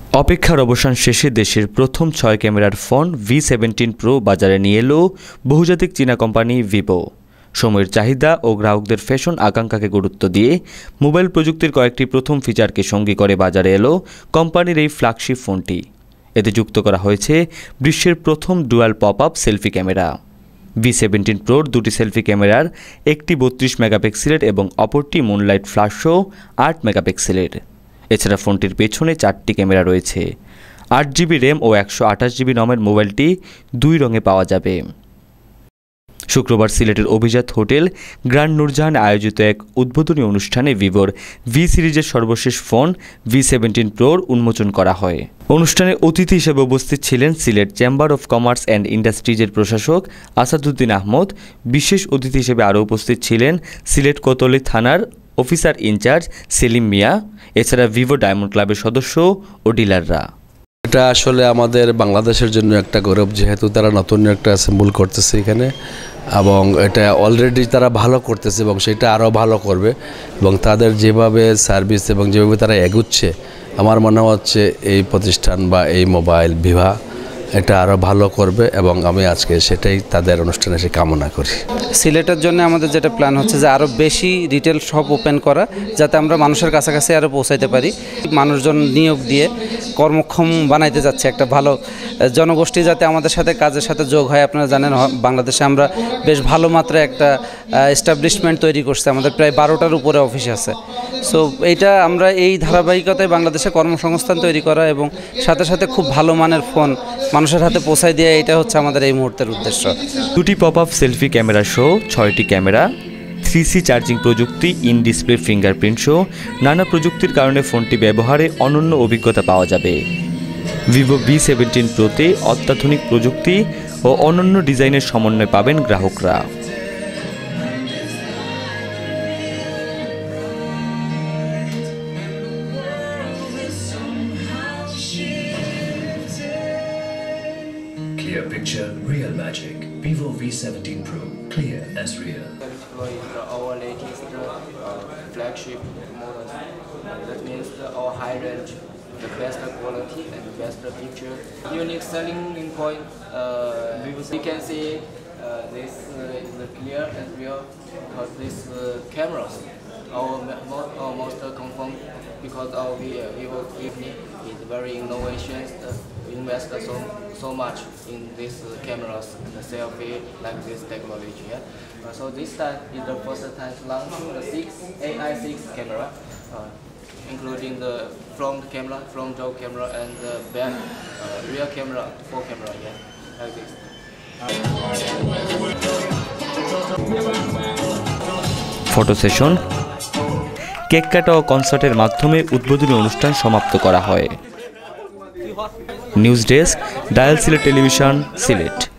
অপেক্ষার অবসান শেষে দেশের প্রথম ৬ ক্যামেরার ফোন V17 Pro বাজারে নিয়ে এলো বহুজাতিক চীনা কোম্পানি ভিভো। সময়ের চাহিদা ও গ্রাহকদের ফ্যাশন আকাঙ্ক্ষাকে গুরুত্ব দিয়ে মোবাইল প্রযুক্তির কয়েকটি প্রথম ফিচারকে সঙ্গী করে বাজারে এলো কোম্পানির এই ফ্ল্যাগশিপ ফোনটি। এতে যুক্ত করা হয়েছে বিশ্বের প্রথম dual pop up selfie camera. V17 Proর দুটি সেলফি ক্যামেরার, একটি 32 মেগাপিক্সেলের এবং অপরটি মুনলাইট ফ্ল্যাশসহ 8 মেগাপিক্সেলের। এছাড়া ফোনটির পেছনে 4টি ক্যামেরা রয়েছে। 8GB র্যাম ও 128GB রমের মোবাইলটি 2 রঙে পাওয়া যাবে। শুক্রবার সিলেটের অভিজাত হোটেল গ্র্যান্ড নূরজাহান আয়োজিত এক উদ্বোধনী অনুষ্ঠানে ভিভোর ভি সিরিজের সর্বশেষ ফোন V17 Proর উন্মোচন করা হয়। অনুষ্ঠানে অতিথি হিসেবে উপস্থিত ছিলেন Sylhet chamber of commerce and ইন্ডাস্ট্রিজের প্রশাসক আসাদুদ্দিন আহমদ। বিশেষ অতিথি হিসেবে আরও উপস্থিত ছিলেন সিলেট কোতোয়ালি থানার অফিসার ইনচার্জ সেলিম মিয়া, এছাড়া ভিভো ডায়মন্ড ক্লাবের সদস্য ও ডিলাররা। এটা আসলে আমাদের বাংলাদেশের জন্য একটা গৌরব, যেহেতু তারা নতুন একটা অ্যাসেম্বল করতেছে এখানে, এবং এটা অলরেডি তারা ভালো করতেছে এবং সেটা আরও ভালো করবে। এবং তাদের যেভাবে সার্ভিস এবং যেভাবে তারা এগুচ্ছে, আমার মনে হচ্ছে এই প্রতিষ্ঠান বা এই মোবাইল ভিভা এটা আরও ভালো করবে, এবং আমি আজকে সেটাই তাদের অনুষ্ঠানে এসে কামনা করি। সিলেটের জন্য আমাদের যেটা প্ল্যান হচ্ছে যে আরও বেশি রিটেল শপ ওপেন করা, যাতে আমরা মানুষের কাছাকাছি আরও পৌঁছাইতে পারি। মানুষজন নিয়োগ দিয়ে কর্মক্ষম বানাইতে যাচ্ছে একটা ভালো জনগোষ্ঠী, যাতে আমাদের সাথে কাজের সাথে যোগ হয়। আপনারা জানেন বাংলাদেশে আমরা বেশ ভালো মাত্রায় একটা এস্টাবলিশমেন্ট তৈরি করছি, আমাদের প্রায় 12টার উপরে অফিস আছে। সো এইটা আমরা এই ধারাবাহিকতায় বাংলাদেশে কর্মসংস্থান তৈরি করা এবং সাথে সাথে খুব ভালো মানের ফোন মানুষের হাতে পৌঁছায় দেওয়া, এটা হচ্ছে আমাদের এই মুহূর্তের উদ্দেশ্য। দুটি পপ-আপ সেলফি ক্যামেরা সহ 6টি ক্যামেরা, 3C চার্জিং প্রযুক্তি, ইন ডিসপ্লে ফিঙ্গারপ্রিন্ট সহ নানা প্রযুক্তির কারণে ফোনটি ব্যবহারে অনন্য অভিজ্ঞতা পাওয়া যাবে। ভিভো V17 Proতে অত্যাধুনিক প্রযুক্তি ও অনন্য ডিজাইনের সমন্বয় পাবেন গ্রাহকরা। Clear picture, real magic. Vivo V17 Pro, clear as real. Our latest flagship model. That means our high range, the best quality and the best picture. Unique selling point. We can see this is clear and real because these cameras our most confirmed, because our Vivo company is very innovation. Invest so much in these cameras and the selfie like this technology. So this time is the first time launching the AI6 camera, including the front camera, front jaw camera, and the back rear camera, 4 camera, like this. Photo session, cake কাটা ও কনসার্টের মাধ্যমে উদ্বোধনী অনুষ্ঠান সমাপ্ত করা হয়। News desk, dial Sylhet television, Sylhet.